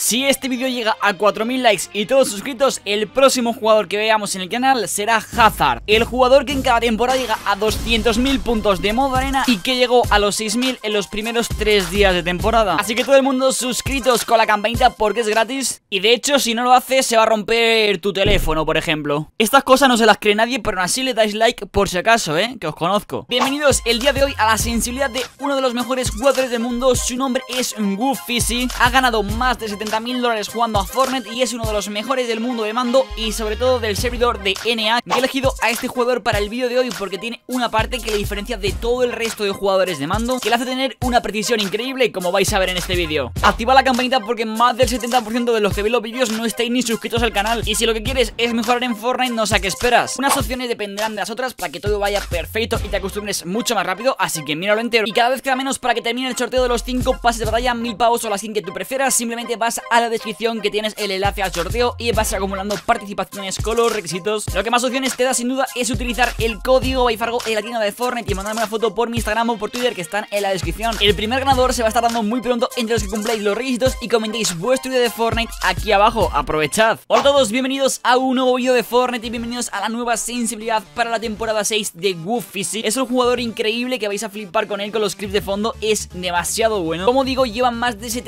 Si este vídeo llega a 4000 likes y todos suscritos, el próximo jugador que veamos en el canal será Hazard, el jugador que en cada temporada llega a 200.000 puntos de modo arena y que llegó a los 6000 en los primeros 3 días de temporada. Así que todo el mundo suscritos con la campanita porque es gratis, y de hecho si no lo haces se va a romper tu teléfono, por ejemplo. Estas cosas no se las cree nadie, pero aún así le dais like por si acaso, que os conozco. Bienvenidos el día de hoy a la sensibilidad de uno de los mejores jugadores del mundo. Su nombre es Goofy, ha ganado más de $70.000 jugando a Fortnite y es uno de los mejores del mundo de mando y sobre todo del servidor de NA. Me he elegido a este jugador para el vídeo de hoy porque tiene una parte que le diferencia de todo el resto de jugadores de mando, que le hace tener una precisión increíble, como vais a ver en este vídeo. Activa la campanita porque más del 70% de los que ven los vídeos no estáis ni suscritos al canal, y si lo que quieres es mejorar en Fortnite, no sé a qué esperas. Unas opciones dependerán de las otras para que todo vaya perfecto y te acostumbres mucho más rápido, así que míralo entero. Y cada vez queda menos para que termine el sorteo de los 5 pases de batalla, 1000 pavos o la skin que tú prefieras. Simplemente vas a la descripción que tienes el enlace al sorteo y vas acumulando participaciones con los requisitos. Lo que más opciones te da sin duda es utilizar el código Bayfargo en la tienda de Fortnite y mandarme una foto por mi Instagram o por Twitter que están en la descripción. El primer ganador se va a estar dando muy pronto entre los que cumpláis los requisitos y comentéis vuestro vídeo de Fortnite aquí abajo. Aprovechad. Hola a todos, bienvenidos a un nuevo vídeo de Fortnite y bienvenidos a la nueva sensibilidad para la temporada 6 de Goofy. Es un jugador increíble que vais a flipar con él, con los clips de fondo, es demasiado bueno. Como digo, lleva más de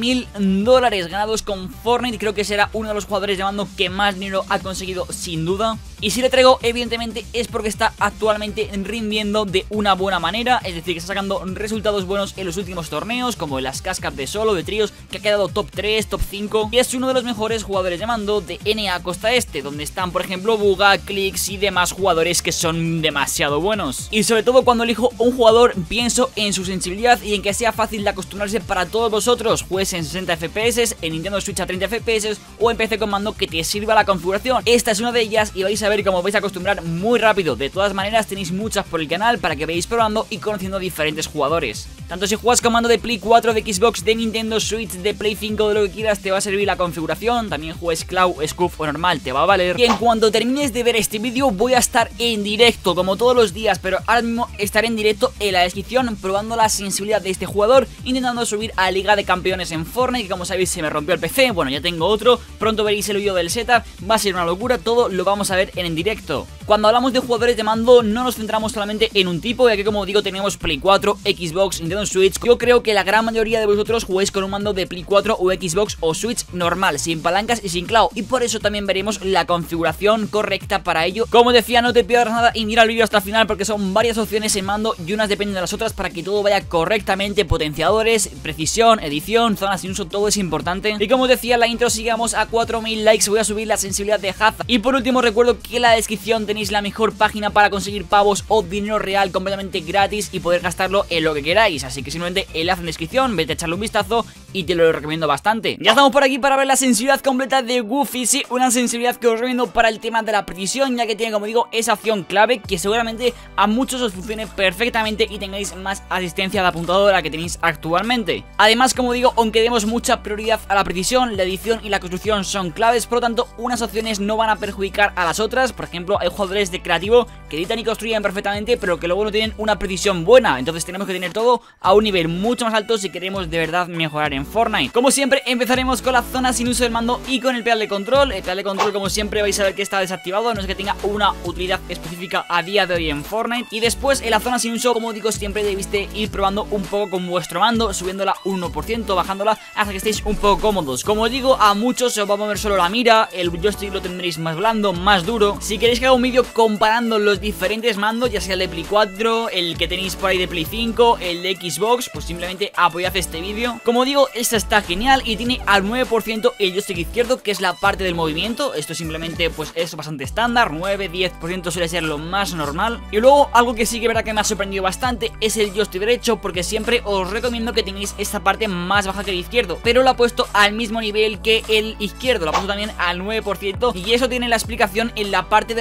$70.000 ganados con Fortnite y creo que será uno de los jugadores de mando que más dinero ha conseguido sin duda. Y si le traigo, evidentemente, es porque está actualmente rindiendo de una buena manera, es decir, que está sacando resultados buenos en los últimos torneos, como en las cascas de solo, de tríos, que ha quedado top 3, top 5, y es uno de los mejores jugadores de mando de NA Costa Este, donde están, por ejemplo, Buga, Clix y demás jugadores que son demasiado buenos. Y sobre todo cuando elijo un jugador, pienso en su sensibilidad y en que sea fácil de acostumbrarse para todos vosotros, juegues en 60 FPS, en Nintendo Switch a 30 FPS o en PC con mando, que te sirva la configuración. Esta es una de ellas y vais a ver cómo vais a acostumbrar muy rápido. De todas maneras, tenéis muchas por el canal para que veáis probando y conociendo diferentes jugadores. Tanto si juegas con mando de Play 4, de Xbox, de Nintendo Switch, de Play 5, de lo que quieras, te va a servir la configuración. También juegues Cloud, Scoof o normal, te va a valer. Y en cuanto termines de ver este vídeo, voy a estar en directo, como todos los días, pero ahora mismo estaré en directo en la descripción probando la sensibilidad de este jugador, intentando subir a Liga de Campeones en Fortnite, que como sabéis se me rompió el PC, bueno, ya tengo otro, pronto veréis el vídeo del setup, va a ser una locura, todo lo vamos a ver en directo. Cuando hablamos de jugadores de mando no nos centramos solamente en un tipo, ya que como digo tenemos Play 4, Xbox, Nintendo Switch. Yo creo que la gran mayoría de vosotros juguéis con un mando de Play 4 o Xbox o Switch normal, sin palancas y sin cloud, y por eso también veremos la configuración correcta para ello. Como decía, no te pierdas nada y mira el vídeo hasta el final porque son varias opciones en mando y unas dependen de las otras para que todo vaya correctamente, potenciadores, precisión, edición, zonas sin uso, todo es importante. Y como decía en la intro, si llegamos a 4000 likes voy a subir la sensibilidad de Hazard. Y por último recuerdo que en la descripción tenéis la mejor página para conseguir pavos o dinero real completamente gratis y poder gastarlo en lo que queráis, así que simplemente enlace en descripción, vete a echarle un vistazo y te lo recomiendo bastante. Ya estamos por aquí para ver la sensibilidad completa de Goofy, sí, una sensibilidad que os recomiendo para el tema de la precisión, ya que tiene, como digo, esa opción clave que seguramente a muchos os funcione perfectamente y tengáis más asistencia de apuntador a la que tenéis actualmente. Además, como digo, aunque demos mucha prioridad a la precisión, la edición y la construcción son claves, por lo tanto unas opciones no van a perjudicar a las otras. Por ejemplo, hay jugadores de creativo que editan y construyen perfectamente, pero que luego no tienen una precisión buena, entonces tenemos que tener todo a un nivel mucho más alto si queremos de verdad mejorar en Fortnite. Como siempre, empezaremos con la zona sin uso del mando y con el pedal de control. El pedal de control, como siempre, vais a ver que está desactivado, no es que tenga una utilidad específica a día de hoy en Fortnite. Y después, en la zona sin uso, como digo, siempre debéis de ir probando un poco con vuestro mando, subiéndola 1%, bajándola hasta que estéis un poco cómodos. Como os digo, a muchos se os va a mover solo la mira, el joystick lo tendréis más blando, más duro. Si queréis que haga un vídeo comparando los diferentes mandos, ya sea el de Play 4, el que tenéis por ahí de Play 5, el de Xbox, pues simplemente apoyad este vídeo. Como digo, esta está genial y tiene al 9% el joystick izquierdo, que es la parte del movimiento. Esto simplemente pues es bastante estándar, 9-10% suele ser lo más normal. Y luego algo que sí que es verdad que me ha sorprendido bastante es el joystick derecho, porque siempre os recomiendo que tengáis esta parte más baja que el izquierdo, pero lo ha puesto al mismo nivel que el izquierdo, lo ha puesto también al 9%, y eso tiene la explicación en la parte de la precisión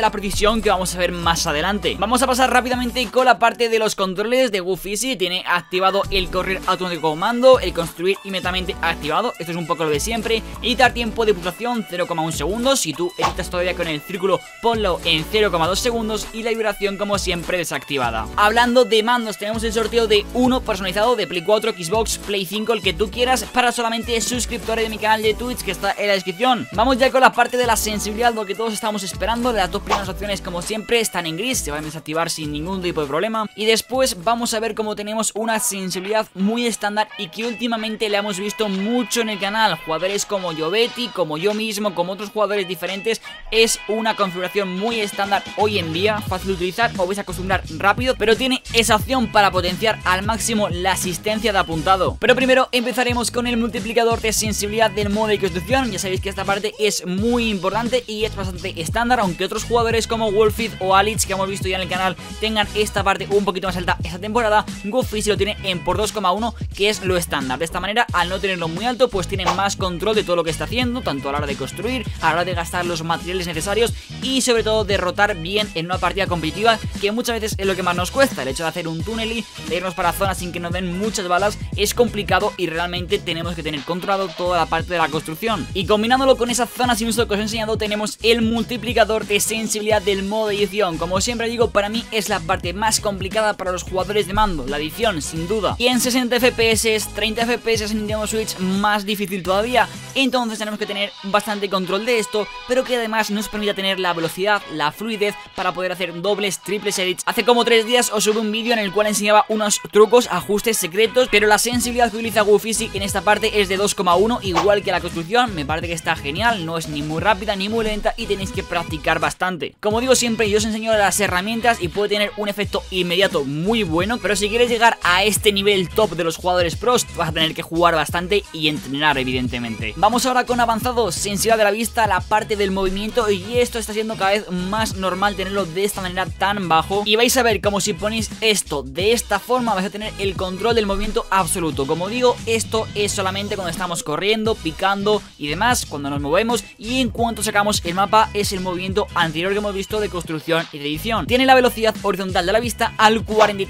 decisión que vamos a ver más adelante. Vamos a pasar rápidamente con la parte de los controles de Gufisi. Tiene activado el correr automático comando, el construir inmediatamente activado, esto es un poco lo de siempre. Editar tiempo de pulsación 0,1 segundos, si tú editas todavía con el círculo ponlo en 0,2 segundos y la vibración como siempre desactivada. Hablando de mandos, tenemos el sorteo de uno personalizado de Play 4, Xbox, Play 5, el que tú quieras, para solamente suscriptores de mi canal de Twitch que está en la descripción. Vamos ya con la parte de la sensibilidad, lo que todos estamos esperando. Las dos primeras opciones como siempre están en gris, se van a desactivar sin ningún tipo de problema. Y después vamos a ver cómo tenemos una sensibilidad muy estándar y que últimamente le hemos visto mucho en el canal. Jugadores como Yobetti, como yo mismo, como otros jugadores diferentes, es una configuración muy estándar hoy en día, fácil de utilizar, os vais a acostumbrar rápido, pero tiene esa opción para potenciar al máximo la asistencia de apuntado. Pero primero empezaremos con el multiplicador de sensibilidad del modo de construcción. Ya sabéis que esta parte es muy importante y es bastante estándar, aunque otros jugadores como Wolfid o Alex, que hemos visto ya en el canal, tengan esta parte un poquito más alta esta temporada. Gufisi lo tiene en por 2,1, que es lo estándar. De esta manera, al no tenerlo muy alto, pues tiene más control de todo lo que está haciendo, tanto a la hora de construir, a la hora de gastar los materiales necesarios y sobre todo de rotar bien en una partida competitiva, que muchas veces es lo que más nos cuesta. El hecho de hacer un túnel y de irnos para zonas sin que nos den muchas balas es complicado y realmente tenemos que tener controlado toda la parte de la construcción. Y combinándolo con esa zona sin uso que os he enseñado, tenemos el multiplicador de sensibilidad del modo edición. Como siempre digo, para mí es la parte más complicada para los jugadores de mando, la edición, sin duda. Y en 60 FPS, 30 FPS en Nintendo Switch, más difícil todavía. Entonces tenemos que tener bastante control de esto, pero que además nos permita tener la velocidad, la fluidez para poder hacer dobles, triples edits. Hace como 3 días os subí un vídeo en el cual enseñaba unos trucos, ajustes secretos, pero la sensibilidad que utiliza Gufisi en esta parte es de 2,1, igual que la construcción. Me parece que está genial, no es ni muy rápida ni muy lenta y tenéis que practicar bastante. Como digo siempre, yo os enseño las herramientas y puede tener un efecto inmediato muy bueno, pero si quieres llegar a este nivel top de los jugadores pros, vas a tener que jugar bastante y entrenar, evidentemente. Vamos ahora con avanzado, sensibilidad de la vista, la parte del movimiento, y esto está siendo cada vez más normal tenerlo de esta manera tan bajo, y vais a ver como si ponéis esto de esta forma vais a tener el control del movimiento absoluto. Como digo, esto es solamente cuando estamos corriendo, picando y demás, cuando nos movemos, y en cuanto sacamos el mapa es el movimiento anterior que hemos visto de construcción y de edición. Tiene la velocidad horizontal de la vista al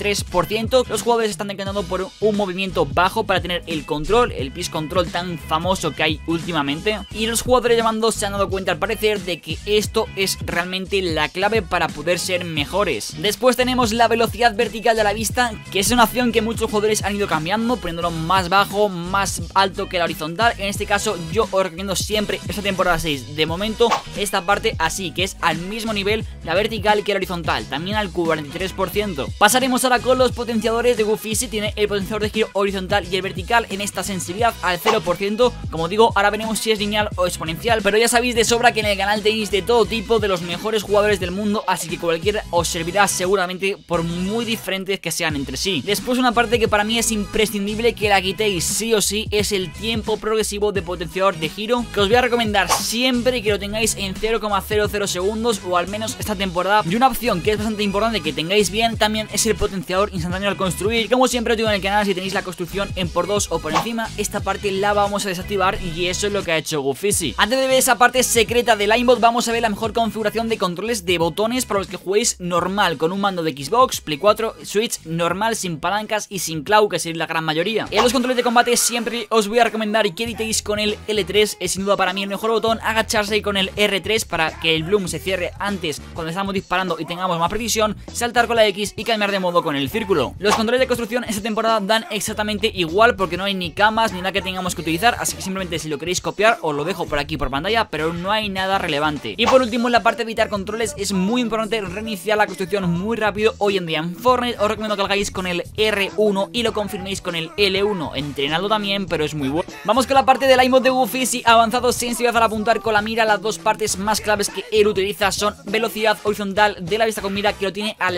43%, los jugadores están decantando por un movimiento bajo para tener el control, el pitch control tan famoso que hay últimamente, y los jugadores de mando se han dado cuenta al parecer de que esto es realmente la clave para poder ser mejores. Después tenemos la velocidad vertical de la vista, que es una opción que muchos jugadores han ido cambiando, poniéndolo más bajo, más alto que la horizontal. En este caso yo os recomiendo siempre esta temporada 6, de momento, esta parte así, que es al mismo nivel la vertical que la horizontal, también al 43%. Pasaremos ahora con los potenciadores de Gufisi. Tiene el potenciador de giro horizontal y el vertical en esta sensibilidad al 0%. Como digo, ahora veremos si es lineal o exponencial, pero ya sabéis de sobra que en el canal tenéis de todo tipo, de los mejores jugadores del mundo, así que cualquiera os servirá seguramente, por muy diferentes que sean entre sí. Después, una parte que para mí es imprescindible que la quitéis sí o sí, es el tiempo progresivo de potenciador de giro, que os voy a recomendar siempre que lo tengáis en 0,00 segundos, o al menos esta temporada. Y una opción que es bastante importante que tengáis bien también es el potenciador instantáneo al construir. Como siempre os digo en el canal, si tenéis la construcción en por 2 o por encima, esta parte la vamos a desactivar, y eso es lo que ha hecho Gufisi. Antes de ver esa parte secreta del aimbot, vamos a ver la mejor configuración de controles de botones para los que juguéis normal, con un mando de Xbox, Play 4, Switch, normal, sin palancas y sin claw, que es la gran mayoría. En los controles de combate siempre os voy a recomendar que editéis con el L3, es sin duda para mí el mejor botón. Agacharse con el R3 para que el bloom se cierre antes cuando estamos disparando y tengamos más precisión, saltar con la X y cambiar de modo con el círculo. Los controles de construcción esta temporada dan exactamente igual, porque no hay ni camas ni nada que tengamos que utilizar, así que simplemente si lo queréis copiar os lo dejo por aquí por pantalla, pero no hay nada relevante. Y por último, en la parte de evitar controles es muy importante reiniciar la construcción muy rápido. Hoy en día en Fortnite os recomiendo que lo hagáis con el R1 y lo confirméis con el L1, entrenadlo también, pero es muy bueno. Vamos con la parte del aimbot de Gufisi, avanzado, sensibilidad al apuntar con la mira. Las dos partes más claves que él utiliza son velocidad horizontal de la vista con mira, que lo tiene al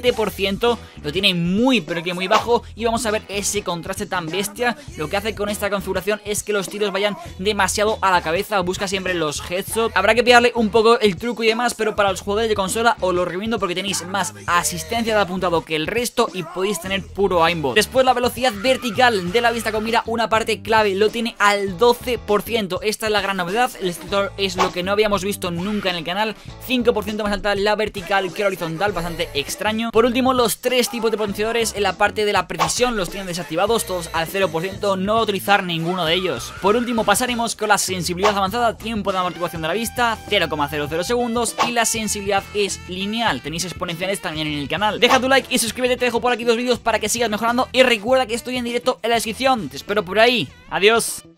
7%, lo tiene muy pero que muy bajo, y vamos a ver ese contraste tan bestia. Lo que hace con esta configuración es que los tiros vayan vayan demasiado a la cabeza. Busca siempre los headshots. Habrá que pillarle un poco el truco y demás, pero para los jugadores de consola os lo recomiendo porque tenéis más asistencia de apuntado que el resto y podéis tener puro aimbot. Después, la velocidad vertical de la vista con mira, una parte clave, lo tiene al 12%. Esta es la gran novedad. El extractor es lo que no habíamos visto nunca en el canal. 5% más alta la vertical que la horizontal, bastante extraño. Por último, los tres tipos de potenciadores en la parte de la precisión los tienen desactivados, todos al 0%, no va a utilizar ninguno de ellos. Por último, pasaremos con la sensibilidad avanzada, tiempo de amortiguación de la vista, 0,00 segundos, y la sensibilidad es lineal. Tenéis exponenciales también en el canal. Deja tu like y suscríbete, te dejo por aquí dos vídeos para que sigas mejorando y recuerda que estoy en directo en la descripción. Te espero por ahí. Adiós.